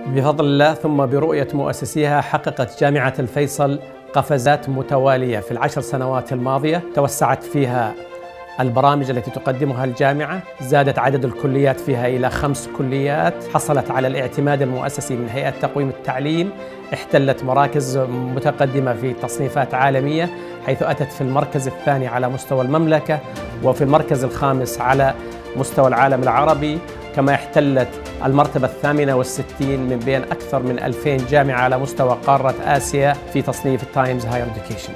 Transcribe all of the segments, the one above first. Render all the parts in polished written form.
بفضل الله ثم برؤية مؤسسيها حققت جامعة الفيصل قفزات متوالية في ال10 سنوات الماضية. توسعت فيها البرامج التي تقدمها الجامعة، زادت عدد الكليات فيها إلى 5 كليات، حصلت على الاعتماد المؤسسي من هيئة تقويم التعليم، احتلت مراكز متقدمة في تصنيفات عالمية، حيث أتت في المركز الثاني على مستوى المملكة وفي المركز الخامس على مستوى العالم العربي، كما احتلت المرتبة 68 من بين أكثر من 2000 جامعة على مستوى قارة آسيا في تصنيف التايمز هاير إديوكيشن.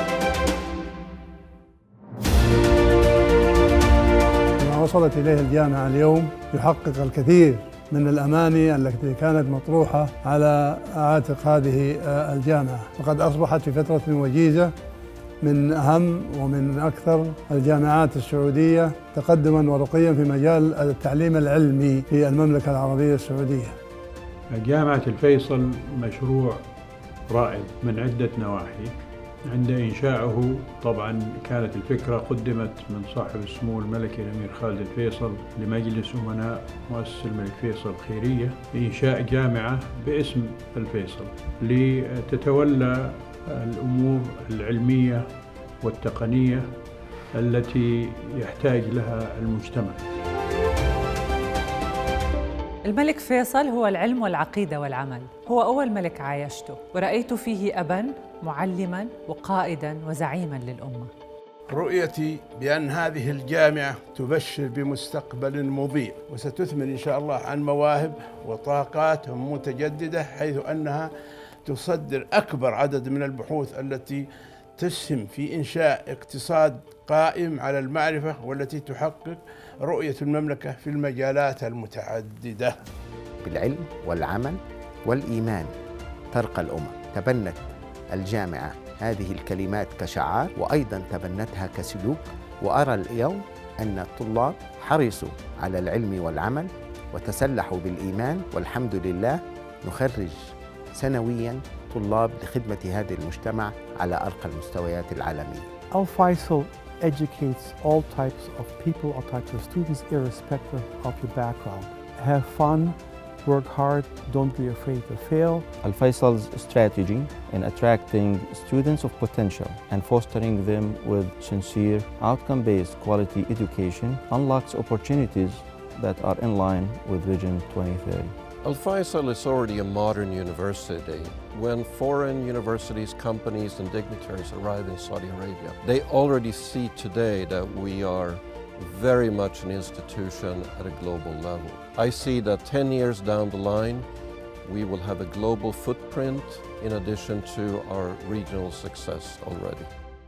ما وصلت إليه الجامعة اليوم يحقق الكثير من الأماني التي كانت مطروحة على عاتق هذه الجامعة، وقد أصبحت في فترة وجيزة من أهم ومن أكثر الجامعات السعودية تقدماً ورقياً في مجال التعليم العلمي في المملكة العربية السعودية. جامعة الفيصل مشروع رائد من عدة نواحي. عند إنشائه طبعاً كانت الفكرة قدمت من صاحب السمو الملكي الأمير خالد الفيصل لمجلس أمناء مؤسسة الملك فيصل الخيرية بإنشاء جامعة باسم الفيصل لتتولى الأمور العلمية والتقنية التي يحتاج لها المجتمع. الملك فيصل هو العلم والعقيدة والعمل. هو أول ملك عايشته ورأيت فيه أباً معلماً وقائداً وزعيماً للأمة. رؤيتي بأن هذه الجامعة تبشر بمستقبل مضيء، وستثمر إن شاء الله عن مواهب وطاقات متجددة، حيث أنها تصدر أكبر عدد من البحوث التي تسهم في إنشاء اقتصاد قائم على المعرفة، والتي تحقق رؤية المملكة في المجالات المتعددة. بالعلم والعمل والإيمان ترقى الأمم. تبنت الجامعة هذه الكلمات كشعار، وأيضا تبنتها كسلوك، وأرى اليوم أن الطلاب حرصوا على العلم والعمل وتسلحوا بالإيمان، والحمد لله نخرج سنوياً طلاب لخدمة هذا المجتمع على أرقى المستويات العالمية. Al-Faisal educates all types of people, all types of students, irrespective of your background. Have fun, work hard, don't be afraid to fail. Al-Faisal's strategy in attracting students of potential and fostering them with sincere, outcome-based quality education unlocks opportunities that are in line with Vision 2030. Al-Faisal is already a modern university. When foreign universities, companies and dignitaries arrive in Saudi Arabia, they already see today that we are very much an institution at a global level. I see that 10 years down the line, we will have a global footprint in addition to our regional success already.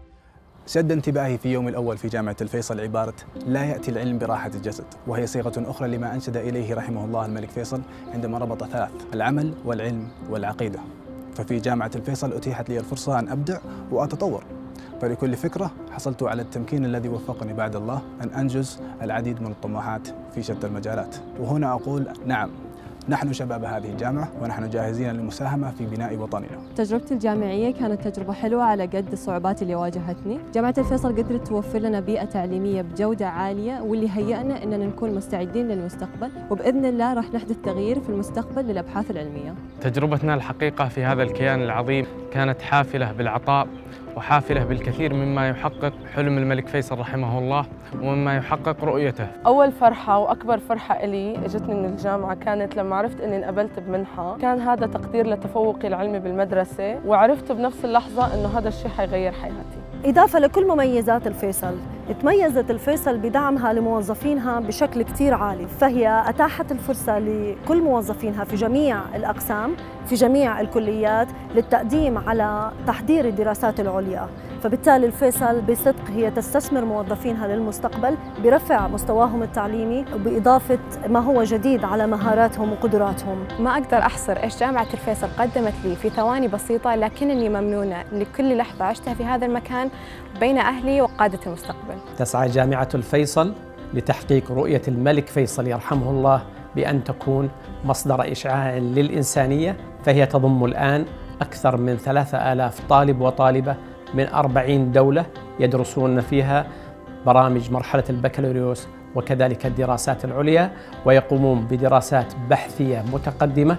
شد انتباهي في يوم الأول في جامعة الفيصل عبارة لا يأتي العلم براحة الجسد، وهي صيغة أخرى لما أنشد إليه رحمه الله الملك فيصل عندما ربط ثلاث: العمل والعلم والعقيدة. ففي جامعة الفيصل أتيحت لي الفرصة أن أبدع وأتطور، فلكل فكرة حصلت على التمكين الذي وفقني بعد الله أن أنجز العديد من الطموحات في شتى المجالات. وهنا أقول نعم، نحن شباب هذه الجامعة ونحن جاهزين للمساهمة في بناء وطننا. تجربتي الجامعية كانت تجربة حلوة على قد الصعوبات اللي واجهتني. جامعة الفيصل قدرت توفر لنا بيئة تعليمية بجودة عالية، واللي هيئنا أننا نكون مستعدين للمستقبل، وبإذن الله راح نحدث تغيير في المستقبل للأبحاث العلمية. تجربتنا الحقيقة في هذا الكيان العظيم كانت حافلة بالعطاء وحافلة بالكثير مما يحقق حلم الملك فيصل رحمه الله ومما يحقق رؤيته. أول فرحة وأكبر فرحة إلي اجتني من الجامعة كانت لما عرفت إني انقبلت بمنحة. كان هذا تقدير لتفوقي العلمي بالمدرسة، وعرفت بنفس اللحظة إنه هذا الشيء حيغير حياتي. إضافة لكل مميزات الفيصل، تميزت الفيصل بدعمها لموظفينها بشكل كتير عالي، فهي أتاحت الفرصة لكل موظفينها في جميع الأقسام في جميع الكليات للتقديم على تحضير الدراسات العليا. فبالتالي الفيصل بصدق هي تستثمر موظفينها للمستقبل برفع مستواهم التعليمي وبإضافة ما هو جديد على مهاراتهم وقدراتهم. ما أقدر أحصر إيش جامعة الفيصل قدمت لي في ثواني بسيطة، لكنني ممنونة لكل لحظة عشتها في هذا المكان بين أهلي وقادة المستقبل. تسعى جامعة الفيصل لتحقيق رؤية الملك فيصل يرحمه الله بأن تكون مصدر إشعاع للإنسانية، فهي تضم الآن أكثر من 3000 طالب وطالبة من 40 دولة يدرسون فيها برامج مرحلة البكالوريوس وكذلك الدراسات العليا، ويقومون بدراسات بحثية متقدمة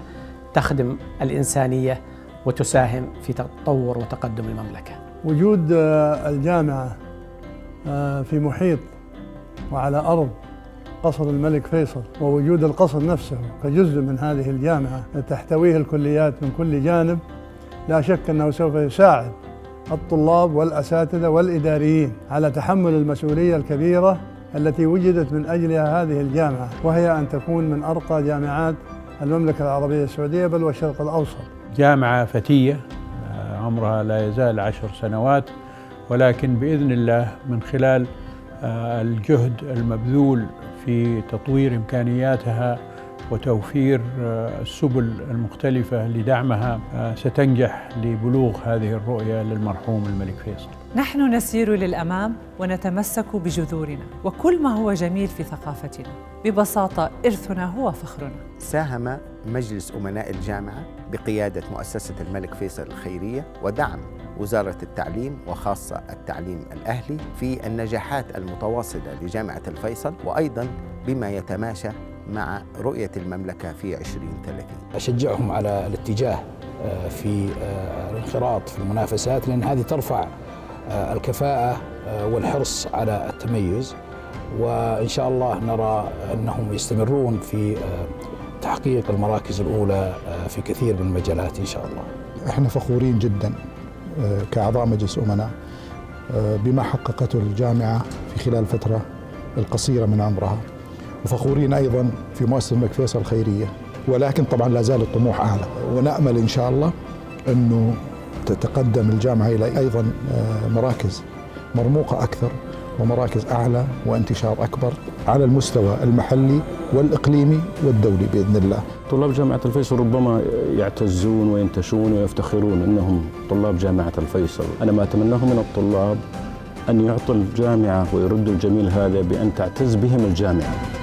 تخدم الإنسانية وتساهم في تطور وتقدم المملكة. وجود الجامعة في محيط وعلى أرض قصر الملك فيصل، ووجود القصر نفسه كجزء من هذه الجامعة تحتويه الكليات من كل جانب، لا شك أنه سوف يساعد الطلاب والأساتذة والإداريين على تحمل المسؤولية الكبيرة التي وجدت من أجلها هذه الجامعة، وهي أن تكون من أرقى جامعات المملكة العربية السعودية بل والشرق الأوسط. جامعة فتية عمرها لا يزال 10 سنوات، ولكن بإذن الله من خلال الجهد المبذول في تطوير إمكانياتها وتوفير السبل المختلفة لدعمها ستنجح لبلوغ هذه الرؤية للمرحوم الملك فيصل. نحن نسير للأمام ونتمسك بجذورنا وكل ما هو جميل في ثقافتنا، ببساطة إرثنا هو فخرنا. ساهم مجلس أمناء الجامعة بقيادة مؤسسة الملك فيصل الخيرية ودعم وزارة التعليم وخاصة التعليم الأهلي في النجاحات المتواصلة لجامعة الفيصل، وأيضاً بما يتماشى مع رؤية المملكة في 2030. أشجعهم على الاتجاه في الانخراط في المنافسات، لأن هذه ترفع الكفاءة والحرص على التميز، وإن شاء الله نرى أنهم يستمرون في تحقيق المراكز الأولى في كثير من المجالات إن شاء الله. احنا فخورين جدا كأعضاء مجلس أمناء بما حققته الجامعة في خلال الفترة القصيرة من عمرها، وفخورين أيضا في مؤسسة الملك فيصل الخيرية، ولكن طبعا لا زال الطموح أعلى، ونأمل إن شاء الله أنه تتقدم الجامعة إلى أيضا مراكز مرموقة أكثر ومراكز أعلى وانتشار أكبر على المستوى المحلي والإقليمي والدولي بإذن الله. طلاب جامعة الفيصل ربما يعتزون وينتشون ويفتخرون أنهم طلاب جامعة الفيصل. أنا ما أتمناه من الطلاب أن يعطوا الجامعة ويردوا الجميل هذا بأن تعتز بهم الجامعة.